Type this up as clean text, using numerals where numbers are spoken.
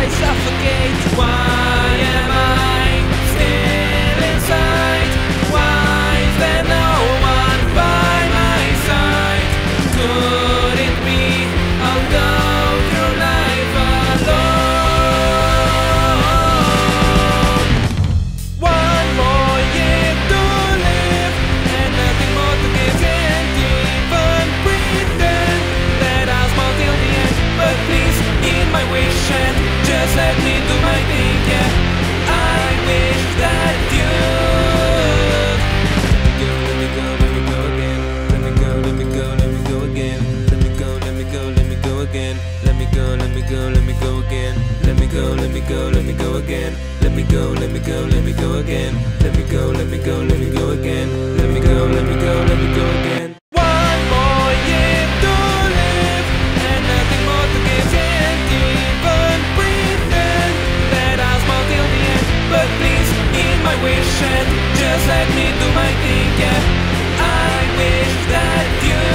I suffocate? Why am I still inside? Why is there no one by my side? Could it be I'll go through life alone? One more year to live and nothing more to give. Can't even pretend that I'll smile till the end. But please hear my wish and just let me do my thing, yeah. I wish that you'd let me go again. Let me go again. Let me go again. Let me go again. Let me go again. Let me go again. Let me go again. Let me go again. Let me go again. One more year to live and nothing more to give. Can't even pretend that I'll smile till the end. But please hear my wish and just let me do my thing, yeah. I wish that you